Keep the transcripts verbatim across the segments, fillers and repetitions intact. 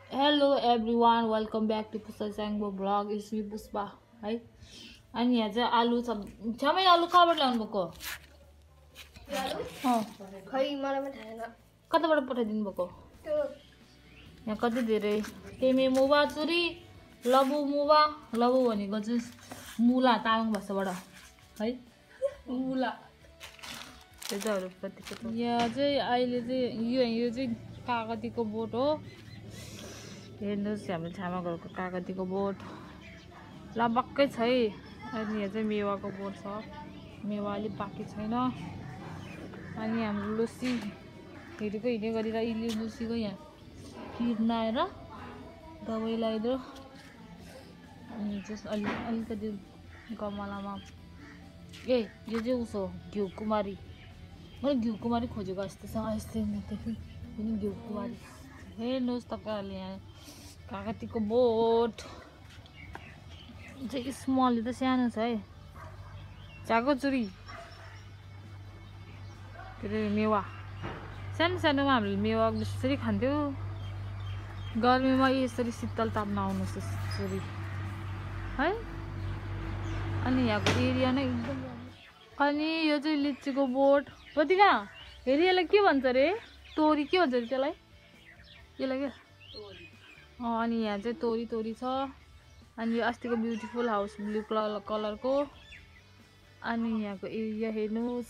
Hello everyone, welcome back to Pusa Sangbo vlog. It's me Puspa, है अनि यहाँ चाहिँ आलु छ छ्यामै आलु कहाँबाट ल्याउनु भएको आलु अँ खै मलाई पनि थाहा छैन कताबाट पठाइदिनु भएको त्यो यहाँ कति धेरै तेमे मुवा चुरी लबु मुवा लबु भनेको चाहिँ मुला तामाङ भाषाबाट है मुला त्यताहरु कतिको यहाँ चाहिँ अहिले चाहिँ यो यो चाहिँ कागतीको बोट हो हेर्नुहोस् हाम्रो छामा घरको कागतीको बोट लबक्कै छ है अनि यहाँ चाहिँ मेवाको बोट छ मेवा अलिक बाँकी छैन अनि हाम्रो लुसी हिँडेको हिँडे गरेर इली लुसीको यहाँ किर्न आएर दबाई लगाइदियो अनि चाहिँ अलि अलिकति गमलामा ए यो चाहिँ उसो घिउ कुमारी मैले घिउ कुमारी खोजेको जस्तो छ यस्तै देखेँ पनि घिउ कुमारी हेर्नुहोस् तपाईँहरूले यहाँ कागतीको बोट चाहिँ स्मल त सानो छ है झाको चुरी के अरे मेवा सानो सानोमा हामीले मेवा यसरी खान्थ्यो गर्मीमा यसरी शीतल ताप्न आउनुहोस् यसरी है अनि यहाँको एरिया नै एकदम अनि यो चाहिँ लिचीको बोट प्रतिका हेरि यसलाई के भन्छ अरे तोरी के भन्छ अरे त्यसलाई यसलाई क्या अनि यहाँ चाहिँ तोरी तोरी छ अनि यो अस्तिको ब्युटिफुल हाउस ब्लू कलर कलरको अनि यहाँको एरिया हेर्नुहोस्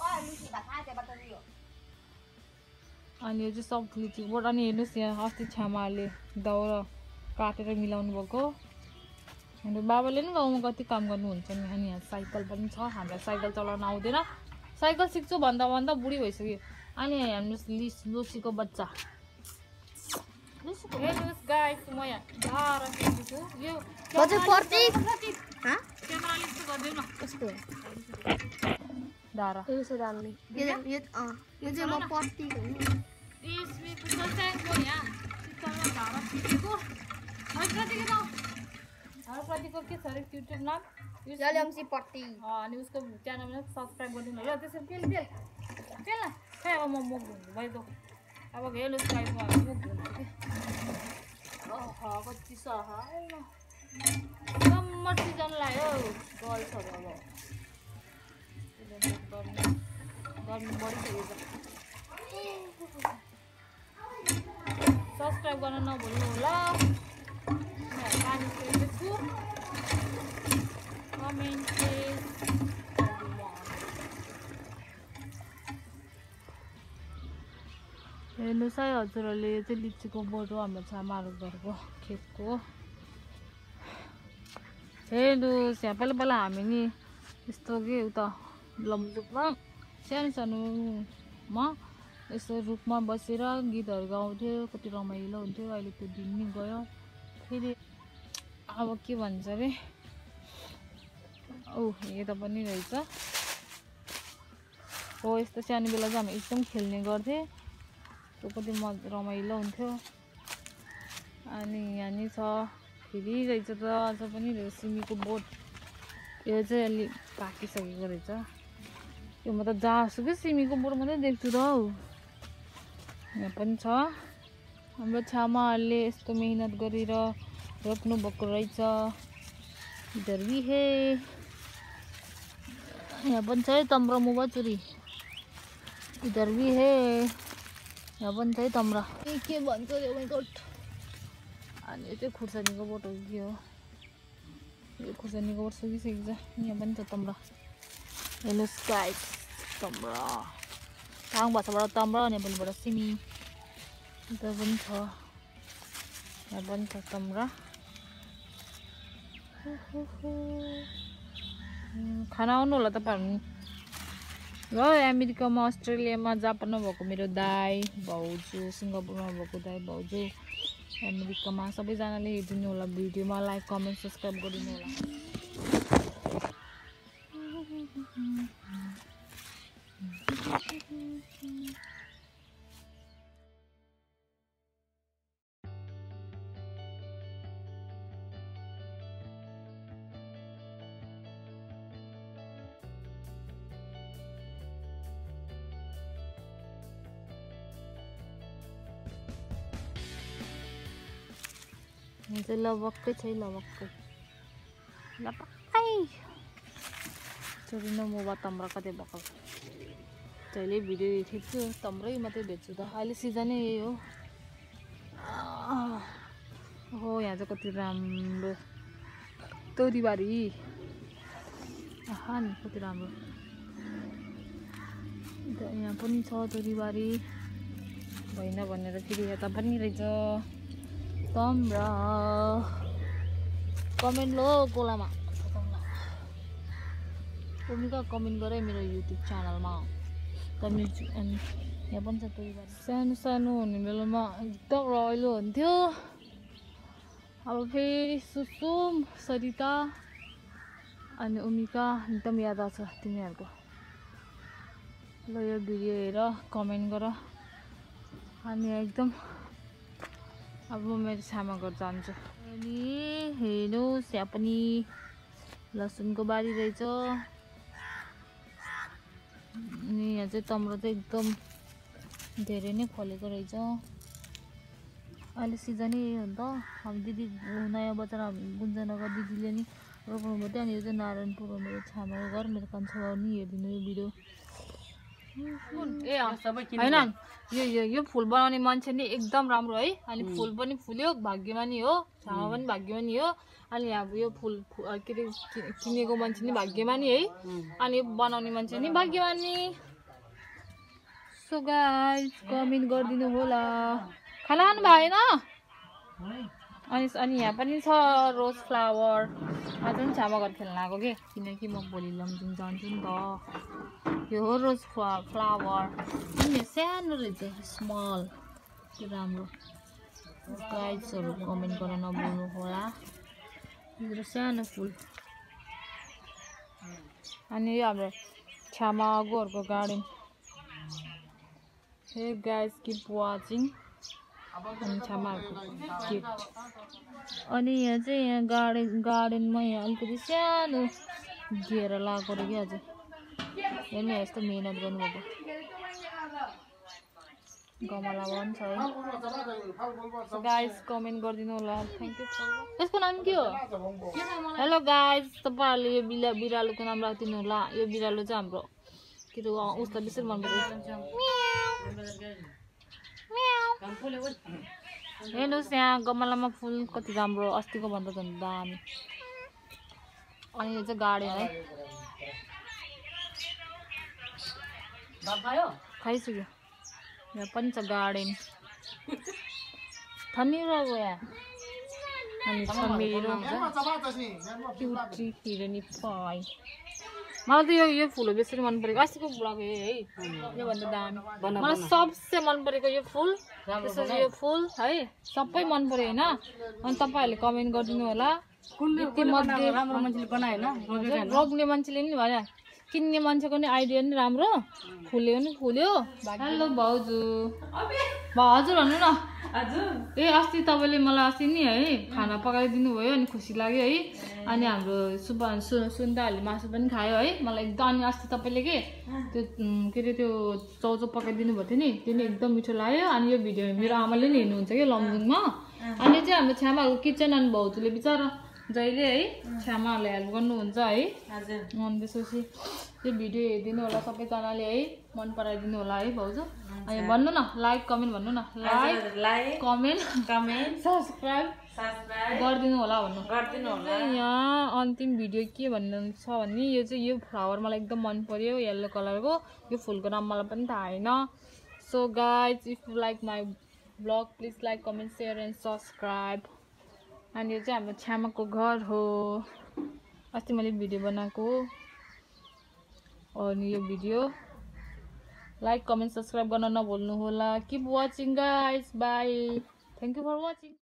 अनि यो चाहिँ सब लिचीको बोट अनि हेर्नुहोस् यहाँ अस्ति छामाहरूले दाउरा काटेर मिलाउनु भएको अनि बाबाले पनि गाउँमा कति काम गर्नुहुन्छ नि अनि यहाँ साइकल पनि छ हामीलाई साइकल चलाउन आउँदैन साइकल सिक्छु भन्दा भन्दा बुढी भइसक्यो अनि हेर्नुहोस् लिस लुसीको बच्चा हेर्नुहोस् गाइस म यहाँ धारा खेल्दैछु यो बजे पर्ती ह क्यामेरा लिस्ट गर्दिउ न कस्तो धारा यो छ दामी यो यो अ यो चाहिँ म पर्ती यसले पुरा ट्याङ्कको यहाँ शीतलमा धारा खिचेको है प्रतिको नाम धारा प्रतिको के छ अरे युट्युब नाम जलमसी पर्ती अनि उसको च्यानलमा सब्सक्राइब गरिदिनु ल त्यसरी तेल तेल तेल न खै अब म मुख धुन्छु भइदो अब हेर्नुहोस् गाइस म मुख धुन्छु कि ओह कति सहा सम्मर सिजन लाग्यो गल्छ अब गर्मी गर्मी बढिसकेको छ सब्सक्राइब गर्न नभुल्नु होला पानी खेल्दैछु कमेन्ट हेर्नुहोस् है हजुरहरूले यो चाहिँ लिचीको बोट हो हाम्रो छामाहरू घरको खेतको हेर्नुहोस् यहाँ पहिला पहिला हामी नि यस्तो के उता लमजुकमा सानो सानोमा यस्तो रुखमा बसेर गीतहरू गाउँथ्यो कति रमाइलो हुन्थ्यो अहिले त्यो दिन नि गयो फेरि अब के भन्छ अरे औ यता पनि रहेछ हो यस्तो सानो बेला चाहिँ हामी एकदम खेल्ने गर्थेँ त्यो कति मजा रमाइलो हुन्थ्यो अनि यहाँ नि छ फेरि रहेछ त अझ पनि सिमीको बोट यो चाहिँ अलि पाकिसकेको रहेछ यो म त जहाँसुकै सिमीको बोट मात्रै देख्छु त हौ यहाँ पनि छ हाम्रो छामाहरूले यस्तो मेहनत गरेर रोप्नु भएको रहेछ इधर भी है यहाँ पनि छ है तम्रा मुवा चुरी इधर भी है यहाँ पनि छ है तम्रा के के भन्छ यो माइ गॉड अनि यो चाहिँ खुर्सानीको बोट हो के हो यो खुर्सानीको बोट सुकिसकेको छ यहाँ पनि छ तम्रा हेर्नुहोस् गाइस तम्रा तामाङ भाषाबाट तम्रा नेपालीबाट सिमी यता पनि छ यहाँ पनि छ तम्रा खाना आउनु होला तपाईँहरू ल अमेरिकामा अस्ट्रेलियामा जापानमा भएको मेरो दाइ भाउजू सिङ्गापुरमा भएको दाइ भाउजू अमेरिकामा सबैजनाले हेरिदिनु होला भिडियोमा लाइक कमेन्ट सब्सक्राइब गरिदिनु होला यहाँ चाहिँ लबक्कै छ है लबक्कै लपक्कै छोरी न मुवा तम्रा कतै बकल जहिले भिडियो खिच्छु तम्रै मात्रै बेच्छु त अहिले सिजनै यही हो हो यहाँ चाहिँ कति राम्रो तोरीबारी आहा नि कति राम्रो यहाँ पनि छ तोरीबारी भएन भनेर फेरि यता पनि रहेछ तम्रा कमेन्ट लो गोलामा भूमिका कमेन्ट गरे मेरो युट्युब च्यानलमा कमेन्ट अनि यहाँ पनि छ तोरीबारी सानो सानो हुने बेलामा एकदम रमाइलो हुन्थ्यो अब फेरि सुसुम सरिता अनि उमिका एकदम याद आउँछ तिमीहरूको ल यो भिडियो हेर कमेन्ट गर अनि एकदम अब म मेरो छामा घर जान्छु अनि हेर्नुहोस् यहाँ पनि लसुनको बारी रहेछ अनि यहाँ चाहिँ तम्रो चाहिँ एकदम धेरै नै फलेको रहेछ अहिले सिजनै यही हो नि त हाम्रो दिदी नयाँ बजार गुन्जनगर दिदीले नि रोप्नु भयो थियो अनि यो चाहिँ नारायणपुर हो मेरो छामाको घर मेरो कान्छा नि हेरिदिनु यो भिडियो ए होइन यो यो यो फुल बनाउने मान्छे नि एकदम राम्रो है अनि फुल पनि फुल्यो भाग्यमानी हो छामा पनि भाग्यमानी हो अनि यहाँ यो फुल के अरे किनेको मान्छे नि भाग्यमानी है अनि यो बनाउने मान्छे नि भाग्यमानी सो गाइस कमेन्ट गरिदिनु होला खाना खानु भएन अनि अनि यहाँ पनि छ रोज फ्लावर आज पनि छामा घर खेल्न आएको के किनकि म भोलि लमजुङ जान्छु नि त यो हो रोज फ्लावर अनि सानो रहेछ स्मल त्यो राम्रो गाइजहरू कमेन्ट गर्न नभुल्नु होला यो सानो फुल अनि यो हाम्रो छामा गोहरूको garden hey guys keep watching अनि छामाहरूको गेट अनि यहाँ चाहिँ यहाँ गार्डन गार्डनमा यहाँ अलिकति सानो घेरा लगाएको रहेछ क्या अझै हेर्नु यस्तो मेहनत गर्नुभएको गमला पनि छ है गाइज कमेन्ट गरिदिनु होला थ्याङ्क यू यसको नाम के हो हेलो गाइज तपाईँहरूले यो बिरा बिरालोको नाम राखिदिनु होला यो बिरालो चाहिँ हाम्रो के अरे उसलाई बेसी मन पर्छ हेर्नुहोस् यहाँ गमलामा फुल कति राम्रो अस्तिको भन्दा झन् दामी अनि यो चाहिँ गार्डन है खाइसक्यो यहाँ पनि छ गार्डन थनिरहेको यहाँ अनि छ मेरो क्युटी हिरोनी पाइ मलाई त यो यो फुल बेसरी मन परेको अस्तिको बुढाको है योभन्दा दामी मलाई सबसे मन परेको यो फुल त्यसपछि यो फुल है सबै मन पर्यो होइन अनि तपाईँहरूले कमेन्ट गरिदिनु होला रोप्ने मान्छेले नि भने किन्ने मान्छेको नि आइडिया नि राम्रो फुल्यो नि फुल्यो हेलो भाउजू हजुर भन्नु न ए अस्ति तपाईँले मलाई अस्ति नि है खाना पकाइदिनु भयो अनि खुसी लाग्यो है अनि हाम्रो सुबा सु सुन्दाहरूले मासु पनि खायो है मलाई एकदम अनि अस्ति तपाईँले के त्यो के अरे त्यो चौचौ पकाइदिनु भएको थियो नि त्यो नि एकदम मिठो लाग्यो अनि यो भिडियो मेरो आमाले नि हेर्नुहुन्छ कि लमजुङमा अनि चाहिँ हाम्रो छ्यामाहरूको किचन अनि भाउजूले बिचरा जहिले है छ्यामाहरूले हेल्प गर्नुहुन्छ है अनि त्यसपछि यो भिडियो हेरिदिनु होला सबैजनाले है मन पराइदिनु होला है भाउजू अनि भन्नु न लाइक कमेन्ट भन्नु न like like comment comment subscribe subscribe गरिदिनु होला भन्नु गरिदिनु होला यहाँ अन्तिम भिडियो के भन्नु छ भने यो चाहिँ यो फ्लावर मलाई एकदम मन पर्यो येल्लो कलरको यो फुलको नाम मलाई पनि थाहा छैन so guys if you like my blog please like comment share and subscribe अनि यो चाहिँ हाम्रो छ्यामाको घर हो अस्ति मैले भिडियो बनाएको अनि यो भिडियो लाइक कमेन्ट सब्सक्राइब गर्न नभुल्नु होला keep watching guys bye thank you for watching